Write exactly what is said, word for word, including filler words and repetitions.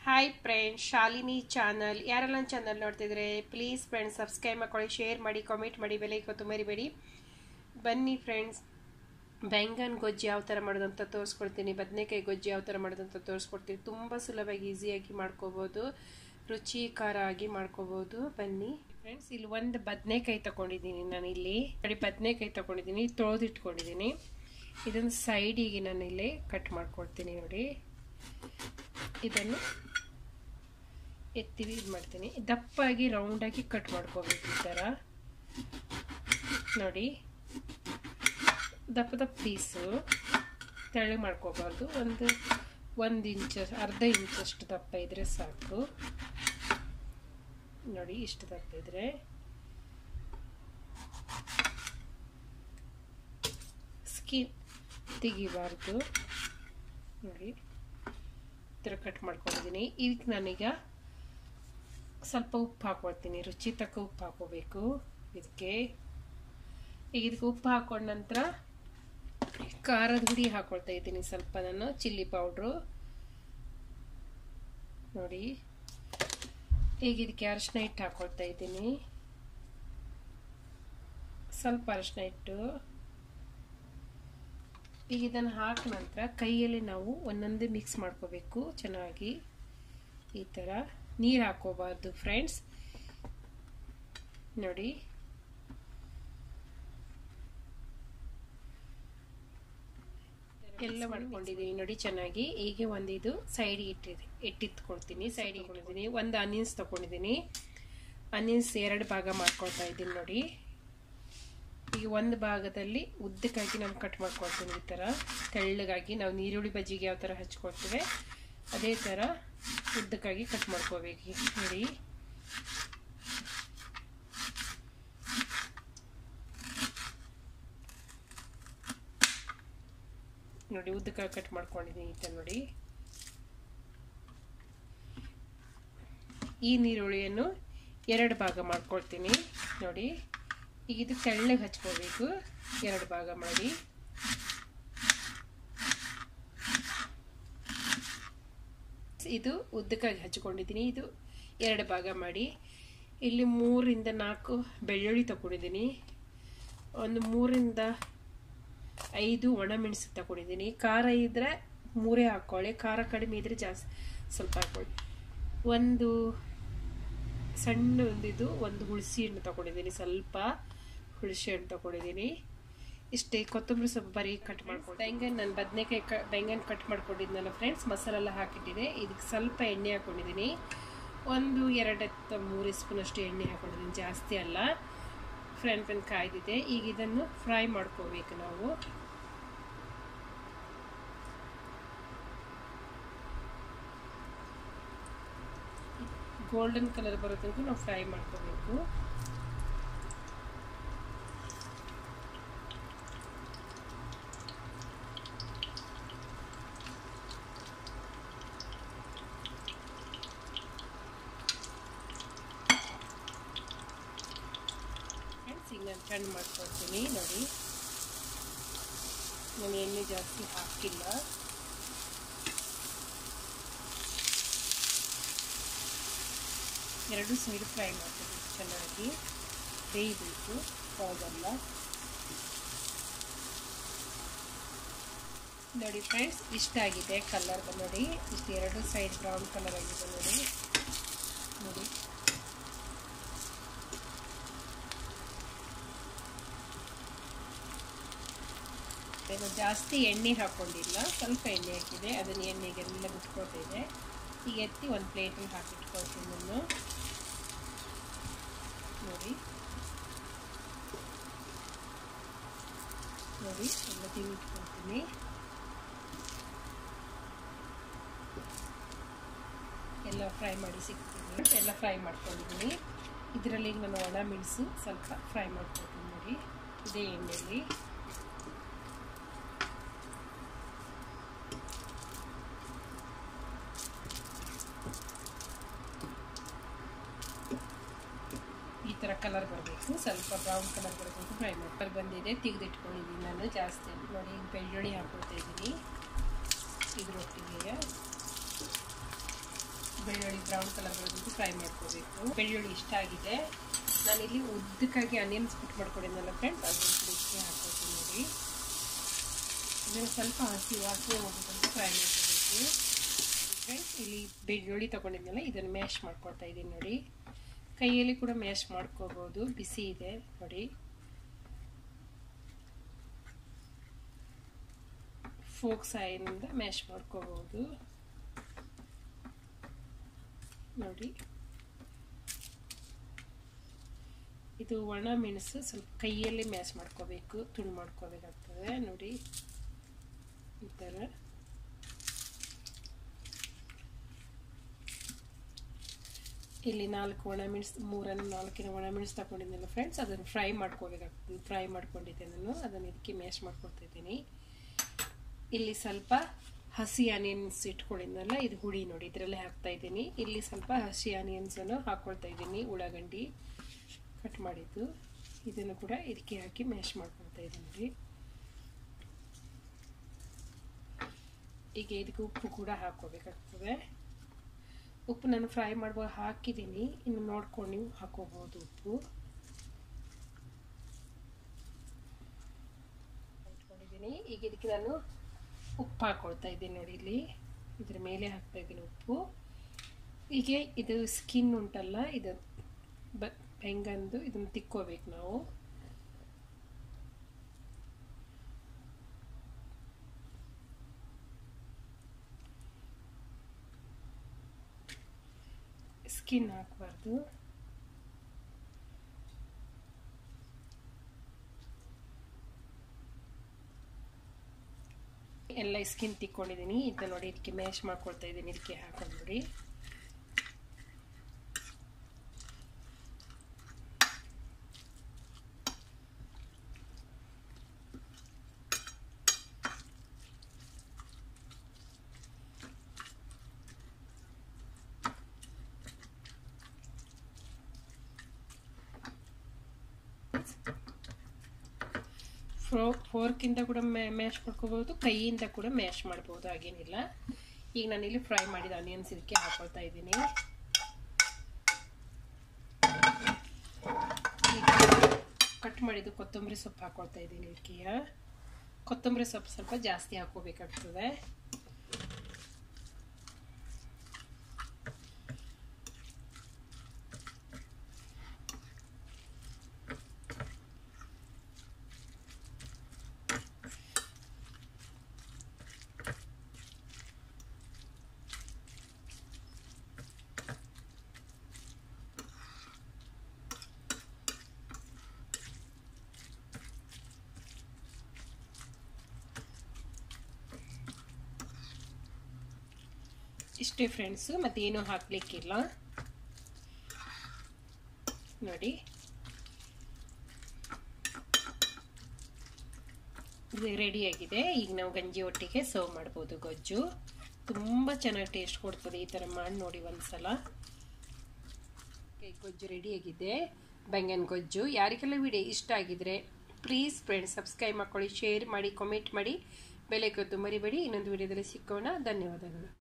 Hi friends, Shalini channel ಯಾರೆಲ್ಲ channel ನೋಡ್ತಿದ್ರೆ please friends subscribe ಮಾಡ್ಕೊಳ್ಳಿ, ಶೇರ್ ಮಾಡಿ, ಕಾಮೆಂಟ್ ಮಾಡಿ, ಬೆಲೆ ಕೊತ್ತು ಮರಿಬೇಡಿ. ಬನ್ನಿ ಫ್ರೆಂಡ್ಸ್, ಬೆಂಗನ್ ಗೊಜ್ಜು ಯಾವ ಥರ ಮಾಡೋದಂತ ತೋರಿಸ್ಕೊಡ್ತೀನಿ. ಬದನೆಕಾಯಿ ಗೊಜ್ಜು ಯಾವ ಥರ ಮಾಡೋದಂತ ತೋರಿಸ್ಕೊಡ್ತೀನಿ. ತುಂಬ ಸುಲಭವಾಗಿ ಈಸಿಯಾಗಿ ಮಾಡ್ಕೋಬೋದು, ರುಚಿ ಖಾರ ಆಗಿ ಮಾಡ್ಕೋಬೋದು. ಬನ್ನಿ ಫ್ರೆಂಡ್ಸ್, ಇಲ್ಲಿ ಒಂದು ಬದನೆಕಾಯಿ ತಗೊಂಡಿದ್ದೀನಿ. ನಾನು ಇಲ್ಲಿ ನೋಡಿ ಬದನೆಕಾಯಿ ತಗೊಂಡಿದ್ದೀನಿ, ತೊಳೆದಿಟ್ಕೊಂಡಿದ್ದೀನಿ. ಇದನ್ನು ಸೈಡಿಗೆ ನಾನು ಇಲ್ಲಿ ಕಟ್ ಮಾಡ್ಕೊಡ್ತೀನಿ. ನೋಡಿ, ಇದನ್ನು ಎತ್ತಿ ಇದು ಮಾಡ್ತೀನಿ. ದಪ್ಪಾಗಿ ರೌಂಡಾಗಿ ಕಟ್ ಮಾಡ್ಕೋಬೇಕು ಈ ಥರ. ನೋಡಿ, ದಪ್ಪ ದಪ್ಪ ಪೀಸು ತೆಳ್ಳಗೆ ಮಾಡ್ಕೋಬಾರ್ದು. ಒಂದು ಒಂದು ಇಂಚ್ ಅರ್ಧ ಇಂಚಷ್ಟು ದಪ್ಪ ಇದ್ರೆ ಸಾಕು. ನೋಡಿ, ಇಷ್ಟು ದಪ್ಪ ಇದ್ರೆ ಸ್ಕಿನ್ ತೆಗಿಬಾರ್ದು. ನೋಡಿ, ಈ ಥರ ಕಟ್ ಮಾಡ್ಕೊಂಡಿದ್ದೀನಿ. ಇದಕ್ಕೆ ನಾನೀಗ ಸ್ವಲ್ಪ ಉಪ್ಪು ಹಾಕೊಳ್ತೀನಿ. ರುಚಿ ತಕ್ಕ ಉಪ್ಪು ಹಾಕೋಬೇಕು ಇದಕ್ಕೆ. ಈಗ ಇದಕ್ಕೆ ಉಪ್ಪು ಹಾಕೊಂಡ ನಂತರ ಖಾರದ ಹುಡಿ ಹಾಕೊಳ್ತಾ ಇದ್ದೀನಿ ಸ್ವಲ್ಪ. ನಾನು ಚಿಲ್ಲಿ ಪೌಡ್ರು. ನೋಡಿ, ಈಗ ಇದಕ್ಕೆ ಅರಿಶಿನ ಹಿಟ್ಟು ಹಾಕೊಳ್ತಾ ಇದ್ದೀನಿ, ಸ್ವಲ್ಪ ಅರಿಶಿನ ಹಿಟ್ಟು. ಈಗ ಇದನ್ನು ಹಾಕಿದ ನಂತರ ಕೈಯಲ್ಲಿ ನಾವು ಒಂದೊಂದೇ ಮಿಕ್ಸ್ ಮಾಡ್ಕೋಬೇಕು ಚೆನ್ನಾಗಿ. ಈ ಥರ ನೀರು ಹಾಕೋಬಾರ್ದು ಫ್ರೆಂಡ್ಸ್. ನೋಡಿ, ಎಲ್ಲ ಮಾಡ್ಕೊಂಡಿದ್ದೀನಿ ನೋಡಿ ಚೆನ್ನಾಗಿ. ಈಗ ಒಂದು ಇದು ಸೈಡಿಗೆ ಇಟ್ಟಿದೆ ಇಟ್ಟಿಟ್ಕೊಳ್ತೀನಿ. ಸೈಡಿಗೆ ಇಟ್ಕೊಂಡಿದ್ದೀನಿ. ಒಂದು ಆನಿಯನ್ಸ್ ತಗೊಂಡಿದ್ದೀನಿ. ಆನಿಯನ್ಸ್ ಎರಡು ಭಾಗ ಮಾಡ್ಕೊಳ್ತಾ ಇದ್ದೀನಿ. ನೋಡಿ, ಈಗ ಒಂದು ಭಾಗದಲ್ಲಿ ಉದ್ದಕ್ಕಾಗಿ ನಾನು ಕಟ್ ಮಾಡ್ಕೊಳ್ತೀನಿ. ಈ ಥರ ತೆಳ್ಳಗಾಗಿ ನಾವು ನೀರುಳ್ಳಿ ಬಜ್ಜಿಗೆ ಯಾವ ಥರ ಹಚ್ಕೊಳ್ತೇವೆ ಅದೇ ಥರ ಉದ್ದಕ್ಕಾಗಿ ಕಟ್ ಮಾಡ್ಕೋಬೇಕು. ನೋಡಿ, ನೋಡಿ ಉದ್ದಕ್ಕಾಗಿ ಕಟ್ ಮಾಡ್ಕೊಂಡಿದ್ದೀನಿ ಈ ಥರ. ನೋಡಿ, ಈ ನೀರುಳ್ಳಿಯನ್ನು ಎರಡು ಭಾಗ ಮಾಡ್ಕೊಳ್ತೀನಿ. ನೋಡಿ, ಈಗ ಇದು ತೆಳ್ಳಗೆ ಹಚ್ಕೋಬೇಕು. ಎರಡು ಭಾಗ ಮಾಡಿ ಇದು ಉದ್ದಕ್ಕಾಗಿ ಹಚ್ಕೊಂಡಿದ್ದೀನಿ. ಇದು ಎರಡು ಭಾಗ ಮಾಡಿ ಇಲ್ಲಿ ಮೂರಿಂದ ನಾಲ್ಕು ಬೆಳ್ಳುಳ್ಳಿ ತಗೊಂಡಿದ್ದೀನಿ. ಒಂದು ಮೂರಿಂದ ಐದು ಒಣಮೆಣಸು ತಗೊಂಡಿದ್ದೀನಿ. ಖಾರ ಇದ್ರೆ ಮೂರೇ ಹಾಕ್ಕೊಳ್ಳಿ, ಖಾರ ಕಡಿಮೆ ಇದ್ರೆ ಜಾಸ್ತಿ ಸ್ವಲ್ಪ ಹಾಕೊಳ್ಳಿ. ಒಂದು ಸಣ್ಣ ಒಂದಿದು ಒಂದು ಹುಣಸೆ ಹಣ್ಣು ತಗೊಂಡಿದ್ದೀನಿ, ಸ್ವಲ್ಪ ಹುಣಸೆ ಹಣ್ಣು ತಗೊಂಡಿದ್ದೀನಿ. ಇಷ್ಟೇ. ಕೊತ್ತಂಬರಿ ಸೊಪ್ಪು ಬರೀ ಕಟ್ ಮಾಡ್ಕೊಂಡು ಬೆಂಗನ್ ನಾನು ಬದನೆಕಾಯಿ ಕ ಬೆಂಗನ್ ಕಟ್ ಮಾಡ್ಕೊಂಡಿದ್ನಲ್ಲ ಫ್ರೆಂಡ್ಸ್, ಮಸಾಲೆಲ್ಲ ಹಾಕಿಟ್ಟಿದೆ. ಇದಕ್ಕೆ ಸ್ವಲ್ಪ ಎಣ್ಣೆ ಹಾಕೊಂಡಿದ್ದೀನಿ. ಒಂದು ಎರಡು ಮೂರು ಸ್ಪೂನ್ ಅಷ್ಟು ಎಣ್ಣೆ ಹಾಕೊಂಡಿದ್ದೀನಿ, ಜಾಸ್ತಿ ಅಲ್ಲ. ಫ್ರೆಂಡ್ ಫ್ರೆಂಡ್ ಕಾಯ್ದಿದೆ. ಈಗ ಇದನ್ನು ಫ್ರೈ ಮಾಡ್ಕೋಬೇಕು ನಾವು. ಗೋಲ್ಡನ್ ಕಲರ್ ಬರೋ ತನಕ ನಾವು ಫ್ರೈ ಮಾಡ್ಕೋಬೇಕು. ಈಗ ನಾನು ಟರ್ನ್ ಮಾಡ್ಕೊಳ್ತೀನಿ. ನೋಡಿ, ನಾನು ಎಣ್ಣೆ ಜಾಸ್ತಿ ಹಾಕಿಲ್ಲ. ಎರಡು ಸೈಡ್ ಫ್ರೈ ಮಾಡ್ಕೋಬೇಕು ಚೆನ್ನಾಗಿ, ಬೇಯಬೇಕು ಹೋಗಲ್ಲ. ನೋಡಿ ಫ್ರೆಂಡ್ಸ್, ಇಷ್ಟಾಗಿದೆ ಕಲರ್. ನೋಡಿ, ಇಷ್ಟು ಎರಡು ಸೈಡ್ ಬ್ರೌನ್ ಕಲರ್ ಆಗಿದೆ. ನೋಡಿ ನೋಡಿ ಜಾಸ್ತಿ ಎಣ್ಣೆ ಹಾಕೊಂಡಿಲ್ಲ, ಸ್ವಲ್ಪ ಎಣ್ಣೆ ಹಾಕಿದೆ. ಅದನ್ನು ಎಣ್ಣೆಗೆಲ್ಲ ಬಿಟ್ಕೊತಿದೆ. ಈಗ ಎತ್ತಿ ಒಂದು ಪ್ಲೇಟಲ್ಲಿ ಹಾಕಿಟ್ಕೊಳ್ತೀನಿ ನಾನು. ನೋಡಿ ನೋಡಿ ಎಲ್ಲ ತಿನ್ನಿಟ್ಕೊಳ್ತೀನಿ. ಎಲ್ಲ ಫ್ರೈ ಮಾಡಿ ಸಿಗ್ತೀನಿ. ಎಲ್ಲ ಫ್ರೈ ಮಾಡ್ಕೊಂಡಿದ್ದೀನಿ. ಇದರಲ್ಲಿ ನಾನು ಒಣ ಮೆಣಸು ಸ್ವಲ್ಪ ಫ್ರೈ ಮಾಡ್ಕೊಳ್ತೀನಿ. ನೋಡಿ, ಇದೇ ಎಣ್ಣೆಯಲ್ಲಿ ಈ ಥರ ಕಲರ್ ಬರಬೇಕು, ಸ್ವಲ್ಪ ಬ್ರೌನ್ ಕಲರ್ ಬರಬೇಕು ಫ್ರೈ ಮಾಡಿ ಬಂದಿದೆ. ತೆಗೆದಿಟ್ಕೊಂಡಿದ್ದೀನಿ ನಾನು ಜಾಸ್ತಿ. ನೋಡಿ, ಈಗ ಬೆಳ್ಳುಳ್ಳಿ ಹಾಕ್ಕೊಳ್ತಾ ಇದ್ದೀನಿ ಇದ್ರೊಟ್ಟಿಗೆ. ಬೆಳ್ಳುಳ್ಳಿ ಬ್ರೌನ್ ಕಲರ್ ಬರೋದಕ್ಕೆ ಫ್ರೈ ಮಾಡ್ಕೋಬೇಕು. ಬೆಳ್ಳುಳ್ಳಿ ಇಷ್ಟ ಆಗಿದೆ. ನಾನಿಲ್ಲಿ ಉದ್ದಕ್ಕಾಗಿ ಆನಿಯನ್ಸ್ ಕಟ್ ಮಾಡ್ಕೊಂಡಿದ್ದೆನಲ್ಲ ಫ್ರೆಂಡ್ಸ್, ಅದನ್ನು ಇದಕ್ಕೆ ಹಾಕೋತೀನಿ ನೋಡಿ. ಇದನ್ನು ಸ್ವಲ್ಪ ಹಸಿ ವಾಸನೆ ಹೋಗೋದಂತ ಫ್ರೈ ಮಾಡ್ಕೋಬೇಕು ಫ್ರೆಂಡ್ಸ್. ಇಲ್ಲಿ ಬೆಳ್ಳುಳ್ಳಿ ತೊಗೊಂಡಿದ್ನಲ್ಲ ಇದನ್ನು ಮ್ಯಾಶ್ ಮಾಡ್ಕೊಳ್ತಾ ಇದ್ದೀನಿ ನೋಡಿ. ಕೈಯಲ್ಲಿ ಕೂಡ ಮ್ಯಾಶ್ ಮಾಡ್ಕೋಬೋದು, ಬಿಸಿ ಇದೆ ನೋಡಿ. ಫೋಕ್ ಸಾಯಿನಿಂದ ಮ್ಯಾಶ್ ಮಾಡ್ಕೋಬಹುದು ನೋಡಿ. ಇದು ಒಣ ಮೆಣಸು ಸ್ವಲ್ಪ ಕೈಯಲ್ಲಿ ಮ್ಯಾಶ್ ಮಾಡ್ಕೋಬೇಕು, ತುಂಡು ಮಾಡ್ಕೋಬೇಕಾಗ್ತದೆ ನೋಡಿ. ಈ ಥರ ಇಲ್ಲಿ ನಾಲ್ಕು ಒಣ ಮೆಣಸು, ಮೂರನ್ನು ನಾಲ್ಕಿನ ಒಣ ಮೆಣಸು ತಗೊಂಡಿದ್ದೆನಲ್ಲ ಫ್ರೆಂಡ್ಸ್, ಅದನ್ನು ಫ್ರೈ ಮಾಡ್ಕೋಬೇಕಾಗ್ತದೆ. ಫ್ರೈ ಮಾಡ್ಕೊಂಡಿದ್ದೆ ನಾನು, ಅದನ್ನು ಇದಕ್ಕೆ ಮ್ಯಾಶ್ ಮಾಡ್ಕೊಳ್ತಾ ಇದ್ದೀನಿ. ಇಲ್ಲಿ ಸ್ವಲ್ಪ ಹಸಿ ಆನಿಯನ್ಸ್ ಇಟ್ಕೊಂಡಿದ್ನಲ್ಲ, ಇದು ಹುಳಿ ನೋಡಿ, ಇದರಲ್ಲೇ ಹಾಕ್ತಾ ಇದ್ದೀನಿ. ಇಲ್ಲಿ ಸ್ವಲ್ಪ ಹಸಿ ಆನಿಯನ್ಸನ್ನು ಹಾಕ್ಕೊಳ್ತಾ ಇದ್ದೀನಿ, ಉಳ್ಳಾಗಡ್ಡಿ ಕಟ್ ಮಾಡಿದ್ದು. ಇದನ್ನು ಕೂಡ ಇದಕ್ಕೆ ಹಾಕಿ ಮ್ಯಾಶ್ ಮಾಡ್ಕೊಳ್ತಾ ಇದ್ದೀನಿ ನೋಡಿ. ಈಗ ಇದಕ್ಕೆ ಉಪ್ಪು ಕೂಡ ಹಾಕ್ಕೋಬೇಕಾಗ್ತದೆ. ಉಪ್ಪು ನಾನು ಫ್ರೈ ಮಾಡುವಾಗ ಹಾಕಿದ್ದೀನಿ, ಇನ್ನು ನೋಡ್ಕೊಂಡು ನೀವು ಹಾಕೋಬಹುದು ಉಪ್ಪು. ಇಟ್ಕೊಂಡಿದ್ದೀನಿ. ಈಗ ಇದಕ್ಕೆ ನಾನು ಉಪ್ಪು ಹಾಕೊಳ್ತಾ ಇದ್ದೀನಿ ನೋಡಿ. ಇಲ್ಲಿ ಇದ್ರ ಮೇಲೆ ಹಾಕ್ತಾ ಇದ್ದೀನಿ ಉಪ್ಪು. ಹೀಗೆ ಇದು ಸ್ಕಿನ್ ಉಂಟಲ್ಲ, ಇದು ಬ ಬೆಂಗಂದು ಇದನ್ನು ತಿಕ್ಕೋಬೇಕು ನಾವು. ಸ್ಕಿನ್ ಹಾಕಬಾರ್ದು. ಎಲ್ಲ ಸ್ಕಿನ್ ತಿಕ್ಕೊಂಡಿದ್ದೀನಿ. ಇದನ್ನ ನೋಡಿ ಇದಕ್ಕೆ ಮ್ಯಾಶ್ ಮಾಡ್ಕೊಳ್ತಾ ಇದ್ದೀನಿ, ಇದಕ್ಕೆ ಹಾಕೊಂಡು ನೋಡಿ. ಫೋರ್ಕಿಂದ ಕೂಡ ಮ್ಯಾಶ್ ಮಾಡ್ಕೋಬಹುದು, ಕೈಯಿಂದ ಕೂಡ ಮ್ಯಾಶ್ ಮಾಡ್ಬೋದು, ಹಾಗೇನಿಲ್ಲ. ಈಗ ನಾನಿಲ್ಲಿ ಫ್ರೈ ಮಾಡಿದ ಆನಿಯನ್ಸ್ ಇದಕ್ಕೆ ಹಾಕೊಳ್ತಾ ಇದ್ದೀನಿ. ಕಟ್ ಮಾಡಿದ್ದು ಕೊತ್ತಂಬರಿ ಸೊಪ್ಪು ಹಾಕೊಳ್ತಾ ಇದ್ದೀನಿ ಇದಕ್ಕೆ. ಕೊತ್ತಂಬರಿ ಸೊಪ್ಪು ಸ್ವಲ್ಪ ಜಾಸ್ತಿ ಹಾಕೋಬೇಕಾಗ್ತದೆ. ಇಷ್ಟೇ ಫ್ರೆಂಡ್ಸು, ಮತ್ತೇನು ಹಾಕ್ಲಿಕ್ಕಿಲ್ಲ ನೋಡಿ. ಇದು ರೆಡಿಯಾಗಿದೆ. ಈಗ ನಾವು ಗಂಜಿ ಒಟ್ಟಿಗೆ ಸರ್ವ್ ಮಾಡ್ಬೋದು. ಗೊಜ್ಜು ತುಂಬ ಚೆನ್ನಾಗಿ ಟೇಸ್ಟ್ ಕೊಡ್ತದೆ, ಈ ಥರ ಮಾಡಿ ನೋಡಿ ಒಂದ್ಸಲ. ಗೊಜ್ಜು ರೆಡಿಯಾಗಿದೆ, ಬೆಂಗನ್ ಗೊಜ್ಜು. ಯಾರಿಗೆಲ್ಲ ವಿಡಿಯೋ ಇಷ್ಟ ಆಗಿದ್ರೆ ಪ್ಲೀಸ್ ಫ್ರೆಂಡ್ಸ್ ಸಬ್ಸ್ಕ್ರೈಬ್ ಮಾಡ್ಕೊಳ್ಳಿ, ಶೇರ್ ಮಾಡಿ, ಕಾಮೆಂಟ್ ಮಾಡಿ, ಬೆಲ್ ಐಕಾನ್ ಮರಿಬೇಡಿ. ಇನ್ನೊಂದು ವಿಡಿಯೋದಲ್ಲಿ ಸಿಕ್ಕೋಣ. ಧನ್ಯವಾದಗಳು.